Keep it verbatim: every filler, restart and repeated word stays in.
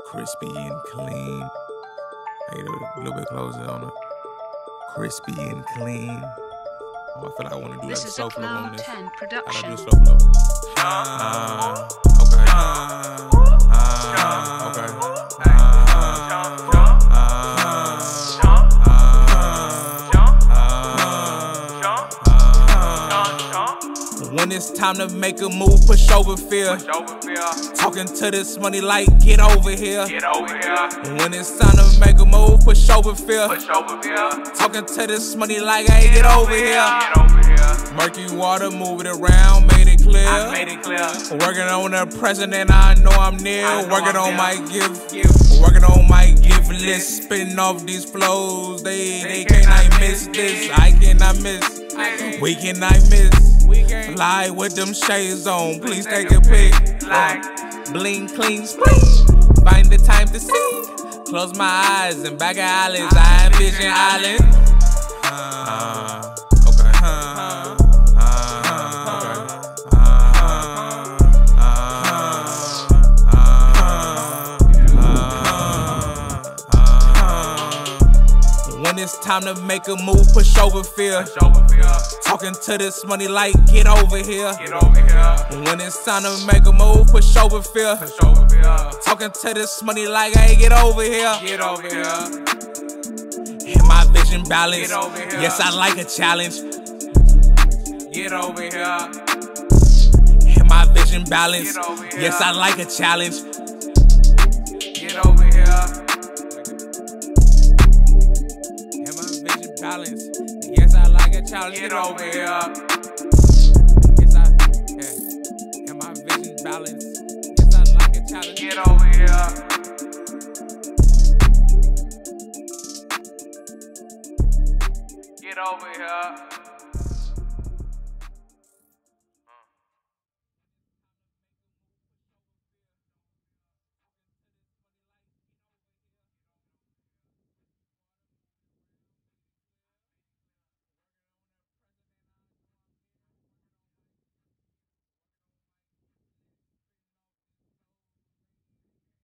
crispy and clean. Hey, a little bit closer on it. Crispy and clean. Oh, I feel like I want to do This like is slow a flow on Cloud this. ten How do I production. do slow flow? Uh, okay. Uh, okay. When it's time to make a move, push over fear. Talking to this money like, get over here. When it's time to make a move, push over fear. Talking to this money like, hey, get over here. Murky water, move it around, made it clear. Working on the president, I know I'm near. Working on my gift, working on my gift list. Spitting off these flows, they, they cannot miss this. I cannot miss, we cannot miss. Fly with them shades on, please take a pic. Bling, clean, spring. Find the time to see. Close my eyes and back of eyelids, I envision island. Uh, okay. Uh, When it's time to make a move, push over fear. Talking to this money like, get over here. When it's time to make a move, push over fear. Talking to this money like, hey, get over here. And my vision balanced. Yes, I like a challenge. Get over here. And my vision balanced. Yes, I like a challenge. Get over here. Balance. Yes, I like a challenge. Get over here. Yes, I, yeah. And my vision balance. Yes, I like a challenge. Get over here. Get over here.